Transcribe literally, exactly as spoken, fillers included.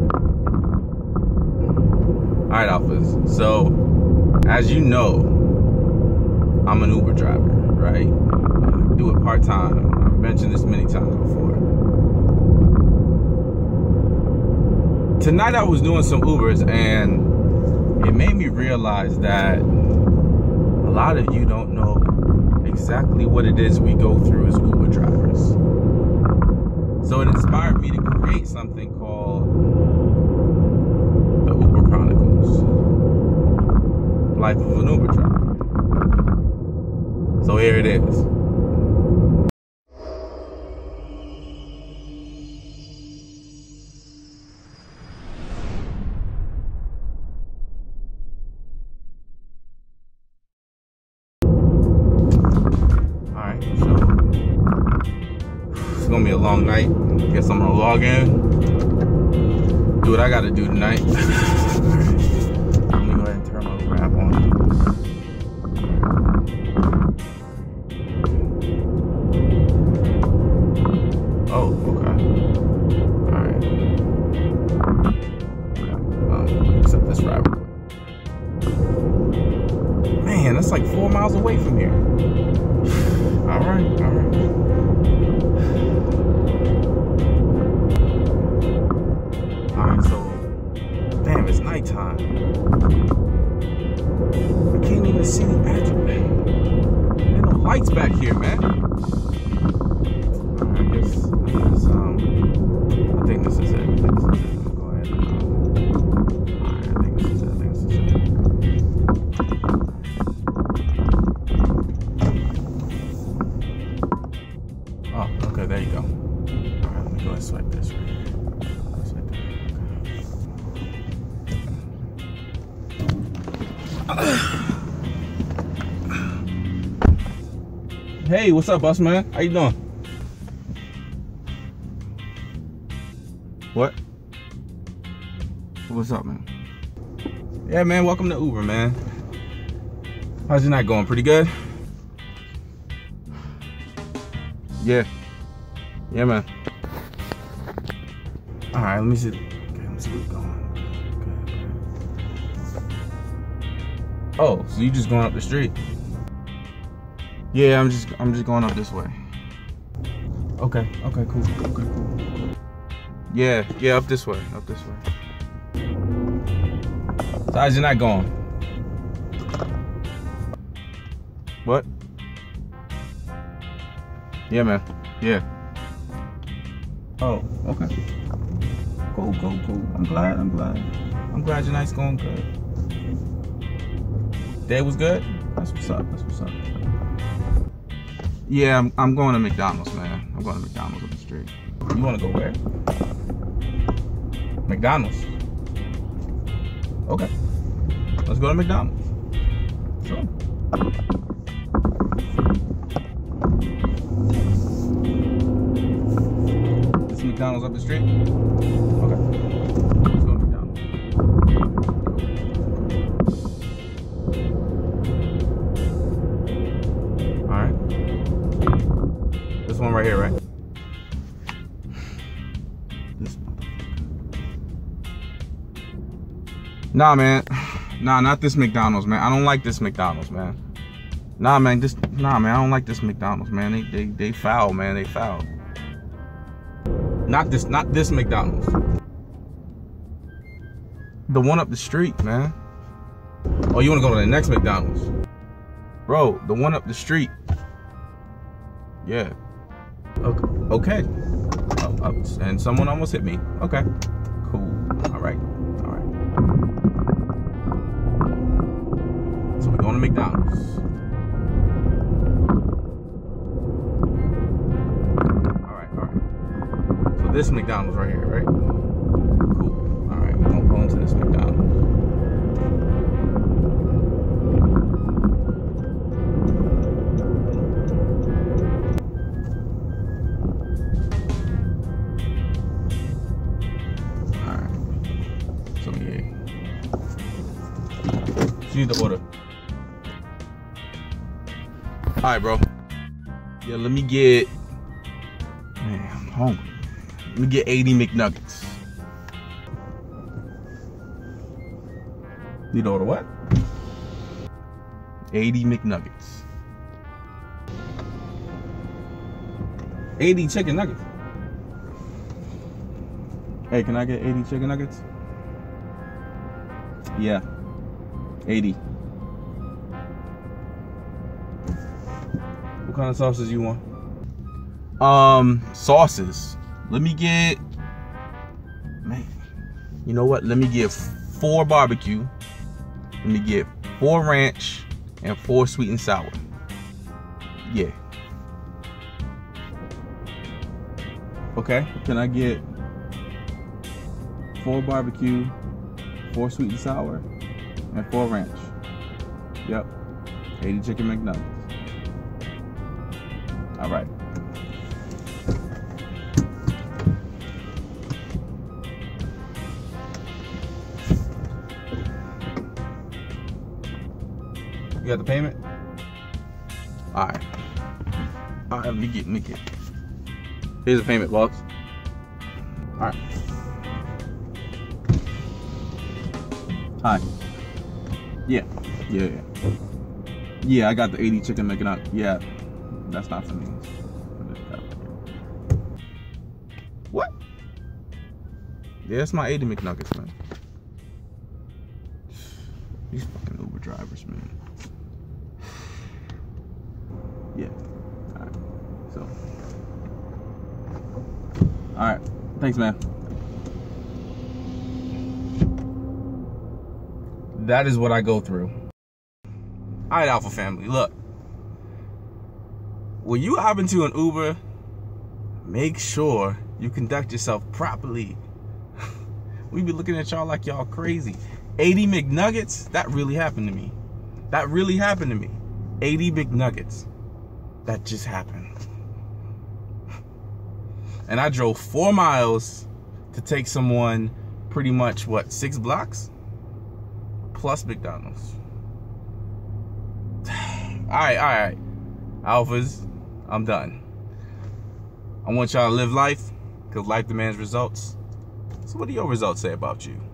Alright, Alphas. So, as you know, I'm an Uber driver, right? I do it part-time. I've mentioned this many times before. Tonight I was doing some Ubers and it made me realize that a lot of you don't know exactly what it is we go through as Uber drivers. So it inspired me to create something called the Uber Chronicles, Life of an Uber driver. So here it is. It's gonna be a long night. Guess I'm gonna log in, do what I gotta do tonight. Let me go ahead and turn my Uber app on. Oh, okay. Alright. Um, accept this ride. Man, that's like four miles away from here. Alright, alright. Nighttime. I can't even see the address. There ain't no lights back here, man. Right, I guess, I guess, um, I think this is it. I think this is it. Let's go ahead and, um, alright, I think this is it. I think this is it. Oh, okay, there you go. Alright, let me go and swipe this right here. Hey, what's up, boss man? How you doing? What? What's up, man? Yeah, man, welcome to Uber, man. How's your night going? Pretty good? Yeah. Yeah, man. All right, let me see. Okay, let me see what's going on. Okay, okay. Oh, so you just going up the street? Yeah, I'm just I'm just going up this way. Okay, okay, cool, okay, cool. Yeah, yeah, up this way, up this way. So how's your night going? What? Yeah, man. Yeah. Oh, okay. Cool, cool, cool. I'm glad, I'm glad. I'm glad your night's going good. Day was good? That's what's up, that's what's up. Yeah, I'm, I'm going to McDonald's, man. I'm going to McDonald's up the street. You want to go where? McDonald's. Okay. Let's go to McDonald's. Sure. This is McDonald's up the street? Okay. Let's go to McDonald's. Alright. This one right here, right? This Nah, man. Nah, not this McDonald's, man. I don't like this McDonald's, man. Nah, man. This. Nah, man. I don't like this McDonald's, man. They, they, they foul, man. They foul. Not this. Not this McDonald's. The one up the street, man. Oh, you want to go to the next McDonald's, bro? The one up the street. Yeah. Okay. Okay. Oh, oh, and someone almost hit me. Okay. Cool. All right. All right. So we're going to McDonald's. All right. All right. So this McDonald's right here, right? Cool. All right. We're gonna go into this McDonald's. You need the order. Alright, bro. Yeah, let me get. Man, I'm hungry. Let me get eighty McNuggets. Need to order what? eighty McNuggets. eighty chicken nuggets. Hey, can I get eighty chicken nuggets? Yeah. eighty. What kind of sauces you want? Um, sauces. Let me get, man, you know what? Let me get four barbecue. Let me get four ranch and four sweet and sour. Yeah. Okay, can I get four barbecue, four sweet and sour, and four ranch? Yep. eighty chicken McNuggets. All right. You got the payment? All right. All right, let me get, let me get. Here's the payment, boss. All right. Hi. Yeah. Yeah, yeah. Yeah, I got the eighty chicken McNuggets. Yeah. That's not for me. What? Yeah, that's my eighty McNuggets, man. These fucking Uber drivers, man. Yeah. All right. So. All right. Thanks, man. That is what I go through. All right, Alpha family, look. When you hop into an Uber, make sure you conduct yourself properly. We be looking at y'all like y'all crazy. eighty McNuggets? That really happened to me. That really happened to me. eighty McNuggets. That just happened. And I drove four miles to take someone pretty much, what, six blocks? Plus McDonald's. All right, all right. Alphas, I'm done. I want y'all to live life, because life demands results. So what do your results say about you?